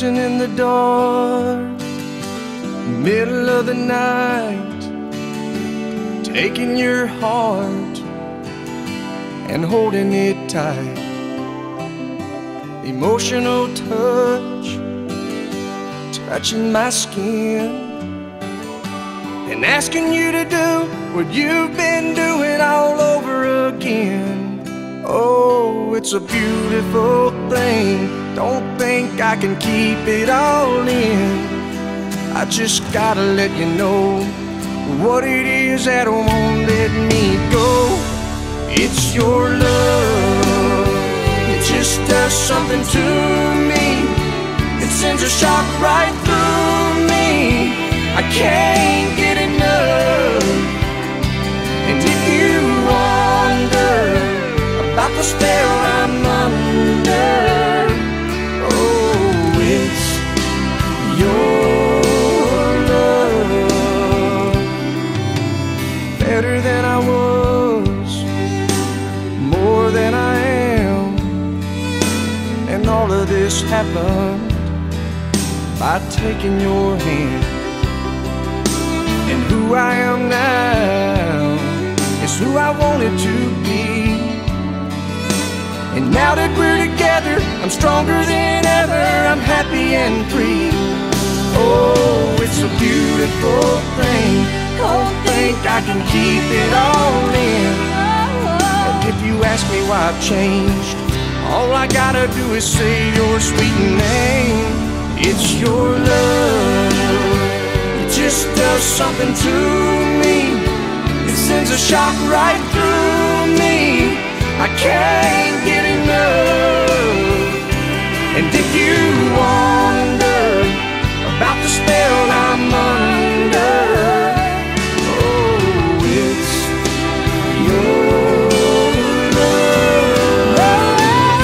dancing in the dark, middle of the night, taking your heart and holding it tight. Emotional touch, touching my skin, and asking you to do what you've been doing all over again. Oh, it's a beautiful thing. Don't think I can keep it all in. I just gotta let you know what it is that won't let me go. It's your love. It just does something to me. It sends a shock right through me. I can't get enough. And if you wonder about the spell I'm under, oh, it's your love. Better than I was, more than I am, and all of this happened by taking your hand. And who I am now is who I wanted to be. And now that we're together, I'm stronger than ever. I'm happy and free. Oh, it's a beautiful thing. Don't think I can keep it all in. And if you ask me why I've changed, all I gotta do is say your sweet name. It's your love. It just does something to me. It sends a shock right through me. I can't get enough. And if you wonder about the spell I'm under, oh, it's your love.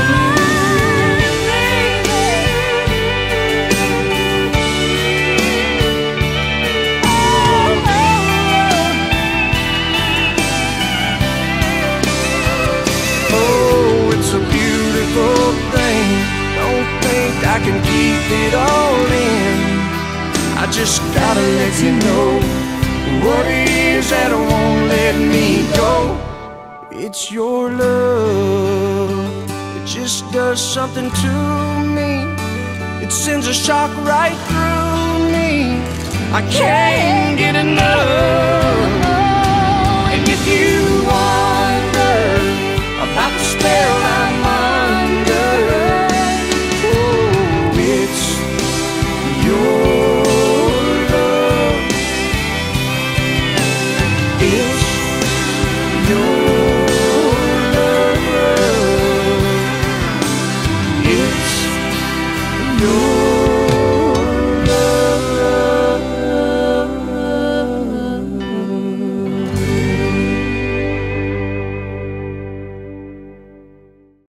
Oh, it's a beautiful thing. Don't think I can keep it all in. I just gotta let you know what it is that won't let me go. It's your love. It just does something to me. It sends a shock right through me. I can't get enough. And if you wonder about the spell I'm under, oh, it's your love. It's